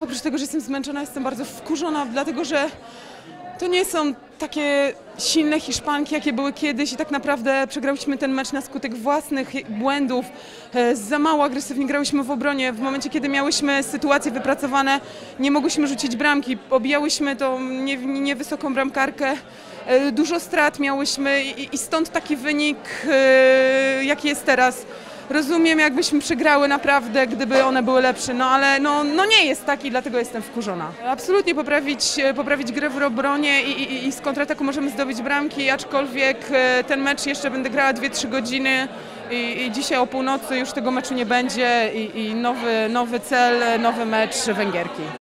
Oprócz tego, że jestem zmęczona, jestem bardzo wkurzona, dlatego że to nie są takie silne Hiszpanki, jakie były kiedyś i tak naprawdę przegrałyśmy ten mecz na skutek własnych błędów. Za mało agresywnie grałyśmy w obronie. W momencie, kiedy miałyśmy sytuacje wypracowane, nie mogłyśmy rzucić bramki. Obijałyśmy tą niewysoką bramkarkę. Dużo strat miałyśmy i stąd taki wynik, jaki jest teraz. Rozumiem, jakbyśmy przegrały naprawdę, gdyby one były lepsze, no ale nie jest taki, dlatego jestem wkurzona. Absolutnie poprawić grę w obronie i z kontrataku możemy zdobyć bramki, aczkolwiek ten mecz jeszcze będę grała 2-3 godziny i dzisiaj o północy już tego meczu nie będzie i nowy cel, nowy mecz Węgierki.